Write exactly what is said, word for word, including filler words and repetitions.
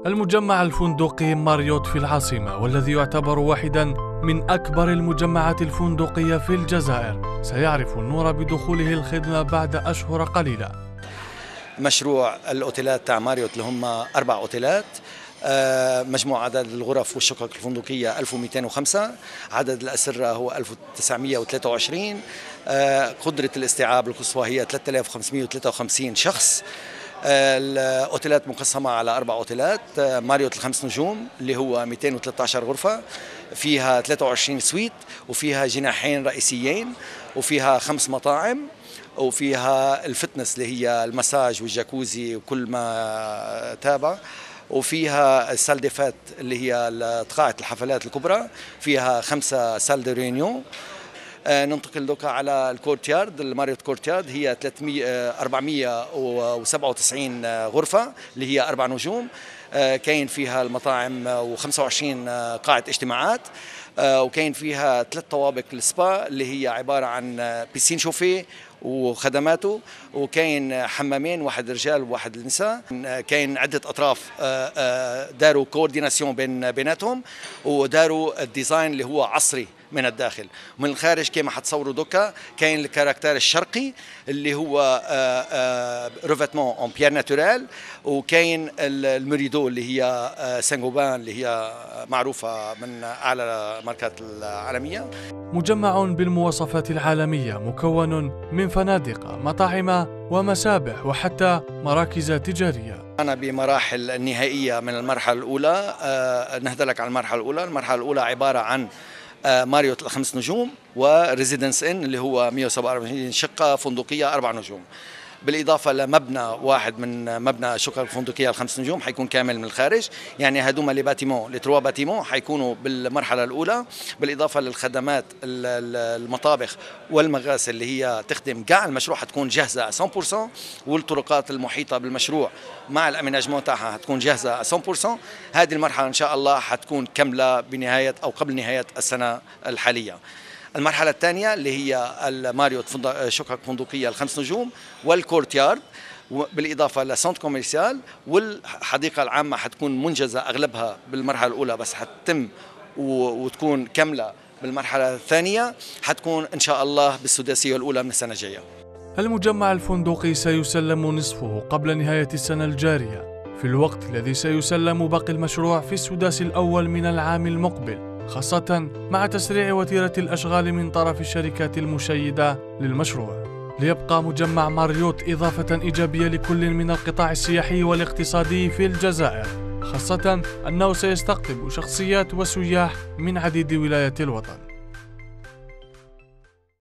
المجمع الفندقي ماريوت في العاصمة، والذي يعتبر واحدا من أكبر المجمعات الفندقية في الجزائر، سيعرف النور بدخوله الخدمة بعد أشهر قليلة. مشروع الأوتيلات تاع ماريوت اللي هم أربع أوتيلات، مجموع عدد الغرف والشقق الفندقية ألف ومئتين وخمسة، عدد الأسرة هو ألف وتسعمئة وثلاثة وعشرين، قدرة الاستيعاب القصوى هي ثلاثة آلاف وخمسمئة وثلاثة وخمسين شخص. الأوتيلات مقسمة على أربع أوتيلات. ماريوت الخمس نجوم اللي هو مئتين وثلاثة عشر غرفة، فيها ثلاثة وعشرين سويت، وفيها جناحين رئيسيين، وفيها خمس مطاعم، وفيها الفتنس اللي هي المساج والجاكوزي وكل ما تابع، وفيها السال دي فات اللي هي قاعة الحفلات الكبرى، فيها خمسة سال دي ريونيون. ننتقل دوكا على الكورتيارد، الماريوت كورتيارد هي أربعمئة وسبعة وتسعين غرفة اللي هي أربع نجوم، كاين فيها المطاعم وخمسة وعشرين قاعة اجتماعات، وكاين فيها ثلاث طوابق السبا اللي هي عبارة عن بيسين شوفي وخدماته، وكاين حمامين، واحد رجال وواحد النساء. كاين عدة أطراف داروا كورديناسيون بين بيناتهم، وداروا الديزاين اللي هو عصري من الداخل. من الخارج كما حتصوروا دوكا كاين الكاركتير الشرقي اللي هو ريفيتمون اون بيير ناتورال، وكاين المريدو اللي هي سانغوبان اللي هي معروفة من أعلى ماركات العالمية. مجمع بالمواصفات العالمية مكون من فنادق، مطاعم ومسابح وحتى مراكز تجارية. أنا بمراحل النهائية من المرحلة الأولى. نهدلك على المرحلة الأولى. المرحلة الأولى عبارة عن ماريوت الخمس نجوم وريزيدنس إن اللي هو مئة وسبعة وأربعين شقة فندقية أربع نجوم، بالإضافة لمبنى واحد من مبنى الشقق الفندقية الخمس نجوم حيكون كامل من الخارج. يعني هذوما لي باتيمون لي تروا باتيمون حيكونوا بالمرحلة الأولى، بالإضافة للخدمات المطابخ والمغاسل اللي هي تخدم كاع المشروع حتكون جاهزة مية بالمئة، والطرقات المحيطة بالمشروع مع الأميناجمون تاعها حتكون جاهزة مية بالمئة. هذه المرحلة إن شاء الله حتكون كاملة بنهاية أو قبل نهاية السنة الحالية. المرحلة الثانية اللي هي الماريوت شقق فندقية الخمس نجوم والكورتيارد، بالإضافة لسنتر كوميرسيال والحديقة العامة حتكون منجزة أغلبها بالمرحلة الأولى، بس حتتم وتكون كاملة بالمرحلة الثانية، حتكون إن شاء الله بالسداسية الأولى من السنة الجاية. المجمع الفندقي سيسلم نصفه قبل نهاية السنة الجارية، في الوقت الذي سيسلم باقي المشروع في السداس الأول من العام المقبل، خاصة مع تسريع وتيرة الأشغال من طرف الشركات المشيدة للمشروع، ليبقى مجمع ماريوت إضافة إيجابية لكل من القطاع السياحي والاقتصادي في الجزائر، خاصة أنه سيستقطب شخصيات وسياح من عديد ولايات الوطن.